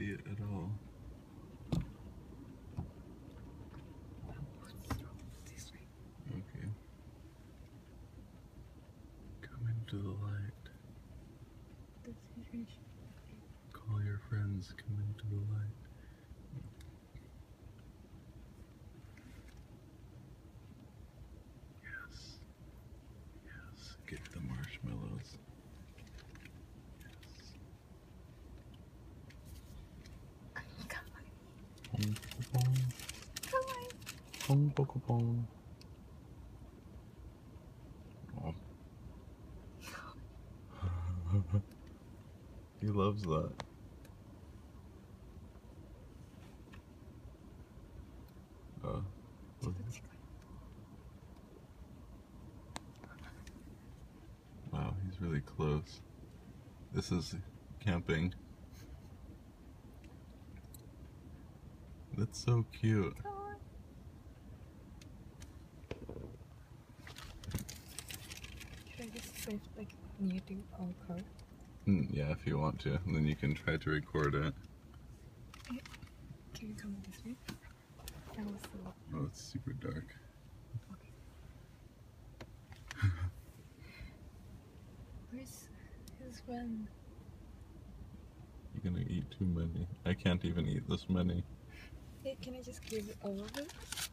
it at all. Okay. Come into the light. Call your friends, come into the light. Yes. Yes. Get the marshmallows. Yes. Pong pong. Pong pong pong. Oh. He loves that. Wow, he's really close. This is camping. That's so cute. Should I just save like muting our card? Yeah, if you want to, and then you can try to record it. Can you come this way? Oh, it's super dark. Okay. Where's his friend? You're gonna eat too many. I can't even eat this many. Hey, can I just give all of it?